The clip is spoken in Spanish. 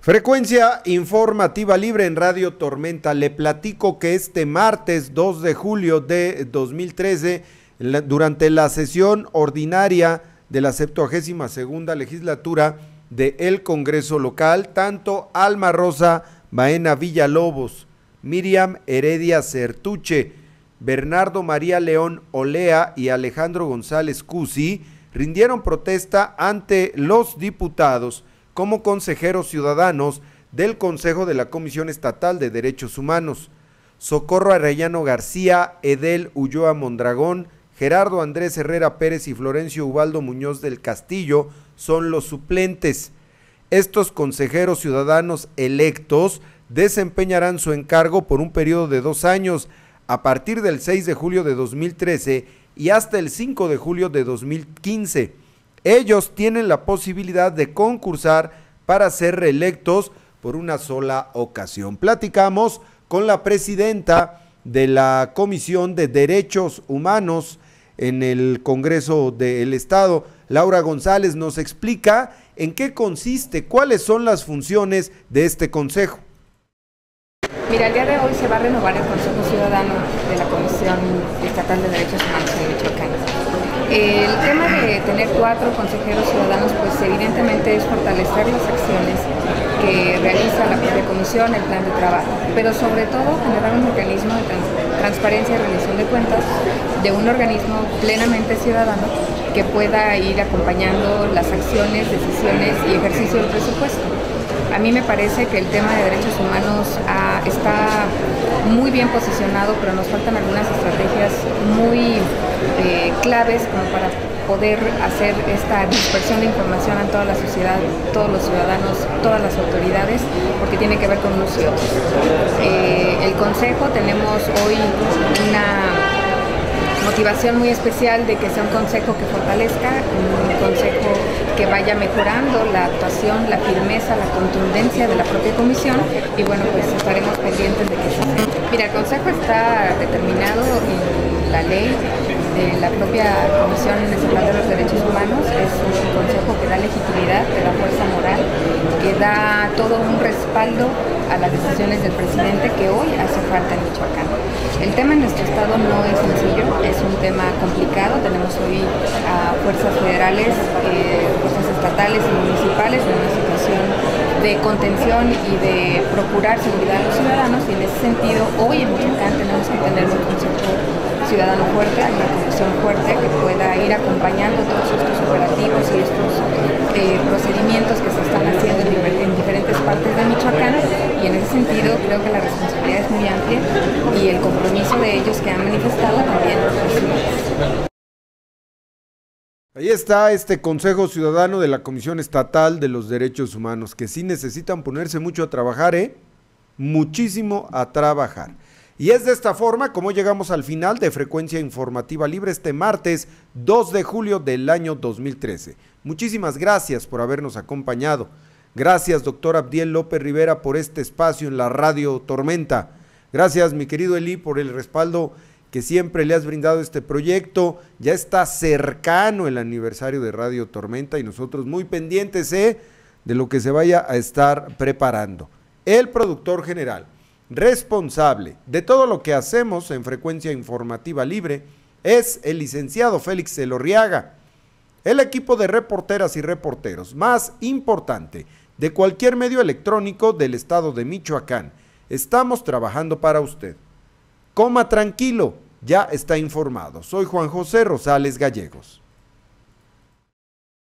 Frecuencia informativa libre en Radio Tormenta. Le platico que este martes 2 de julio de 2013, durante la sesión ordinaria de la 72ª legislatura del Congreso local, tanto Alma Rosa Baena Villalobos, Miriam Heredia Certuche, Bernardo María León Olea y Alejandro González Cusi rindieron protesta ante los diputados como consejeros ciudadanos del Consejo de la Comisión Estatal de Derechos Humanos. Socorro Arellano García, Edel Ulloa Mondragón, Gerardo Andrés Herrera Pérez y Florencio Ubaldo Muñoz del Castillo son los suplentes. Estos consejeros ciudadanos electos desempeñarán su encargo por un periodo de 2 años, a partir del 6 de julio de 2013 y hasta el 5 de julio de 2015. Ellos tienen la posibilidad de concursar para ser reelectos por una sola ocasión. Platicamos con la presidenta de la Comisión de Derechos Humanos en el Congreso del Estado, Laura González. Nos explica en qué consiste, cuáles son las funciones de este consejo. Mira, el día de hoy se va a renovar el Consejo Ciudadano de la Comisión Estatal de Derechos Humanos en Michoacán. El tema de tener 4 consejeros ciudadanos, pues evidentemente es fortalecer las acciones que realiza la propia comisión, el plan de trabajo, pero sobre todo generar un mecanismo de transparencia y rendición de cuentas de un organismo plenamente ciudadano que pueda ir acompañando las acciones, decisiones y ejercicio del presupuesto. A mí me parece que el tema de derechos humanos está muy bien posicionado, pero nos faltan algunas estrategias muy claves como para poder hacer esta dispersión de información a toda la sociedad, todos los ciudadanos, todas las autoridades, porque tiene que ver con unos y otros. El Consejo, tenemos hoy una motivación muy especial de que sea un consejo que fortalezca, un consejo que vaya mejorando la actuación, la firmeza, la contundencia de la propia comisión, y bueno, pues estaremos pendientes de que se haga. Mira, el consejo está determinado en la ley de la propia Comisión Estatal de los Derechos Humanos. Es un consejo que da legitimidad, que da fuerza moral, que da todo un respaldo a las decisiones del presidente que hoy hace falta en Michoacán. El tema en nuestro estado no es sencillo, es un tema complicado. Tenemos hoy a fuerzas federales, fuerzas estatales y municipales en una situación de contención y de procurar seguridad a los ciudadanos, y en ese sentido hoy en Michoacán tenemos que tener un consejo ciudadano fuerte, una comisión fuerte que pueda ir acompañando todos estos operativos y estos procedimientos que se están haciendo en diferentes partes de Michoacán, y en ese sentido creo que la responsabilidad es muy amplia y el compromiso de ellos que han manifestado también es. Ahí está este Consejo Ciudadano de la Comisión Estatal de los Derechos Humanos, que sí necesitan ponerse mucho a trabajar, muchísimo a trabajar. Y es de esta forma como llegamos al final de Frecuencia Informativa Libre este martes 2 de julio del año 2013. Muchísimas gracias por habernos acompañado. Gracias, doctor Abdiel López Rivera, por este espacio en la Radio Tormenta. Gracias, mi querido Eli, por el respaldo que siempre le has brindado a este proyecto. Ya está cercano el aniversario de Radio Tormenta y nosotros muy pendientes de lo que se vaya a estar preparando. El productor general responsable de todo lo que hacemos en Frecuencia Informativa Libre es el licenciado Félix Elorriaga. El equipo de reporteras y reporteros más importante de cualquier medio electrónico del estado de Michoacán. Estamos trabajando para usted. Coma tranquilo, ya está informado. Soy Juan José Rosales Gallegos.